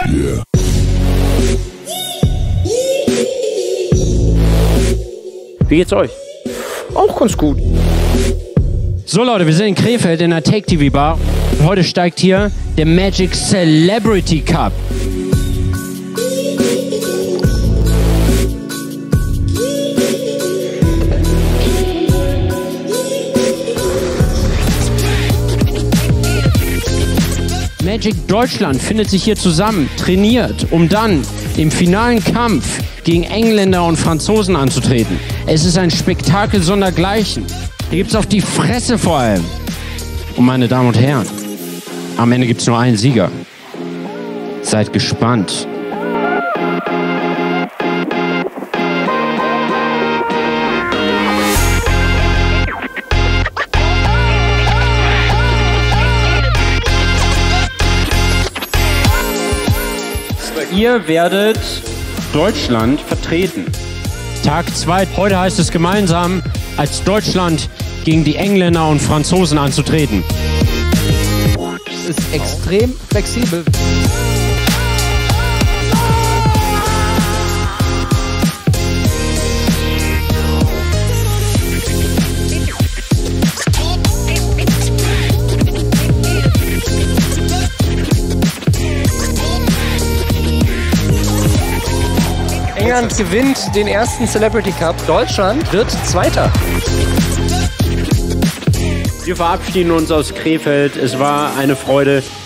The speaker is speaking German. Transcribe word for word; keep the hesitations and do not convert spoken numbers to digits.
Yeah. Wie geht's euch? Auch ganz gut. So Leute, wir sind in Krefeld in der Take T V Bar. Heute steigt hier der Magic Celebrity Cup. Magic Deutschland findet sich hier zusammen, trainiert, um dann im finalen Kampf gegen Engländer und Franzosen anzutreten. Es ist ein Spektakel sondergleichen. Hier gibt's auf die Fresse vor allem. Und meine Damen und Herren, am Ende gibt's nur einen Sieger. Seid gespannt. Ihr werdet Deutschland vertreten. Tag zwei. Heute heißt es gemeinsam, als Deutschland gegen die Engländer und Franzosen anzutreten. Es ist extrem flexibel. England gewinnt den ersten Celebrity Cup. Deutschland wird Zweiter. Wir verabschieden uns aus Krefeld. Es war eine Freude.